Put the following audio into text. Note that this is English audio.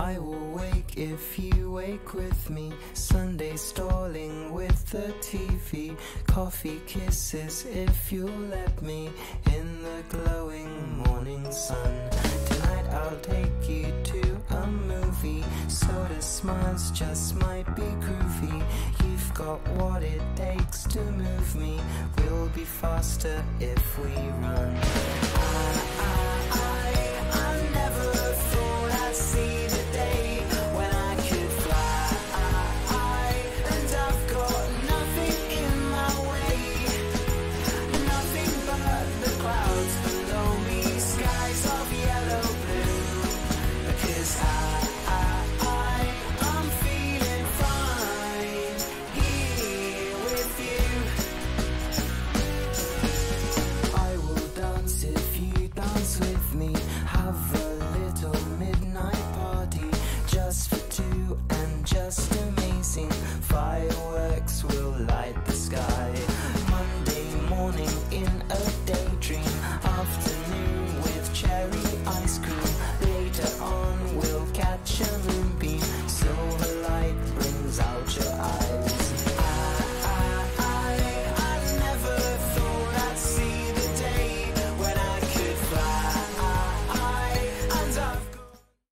I will wake if you wake with me. Sunday stalling with the TV. Coffee kisses if you'll let me. In the glowing morning sun. Tonight I'll take you to a movie. Soda smiles just might be groovy. You've got what it takes to move me. We'll be faster if we run.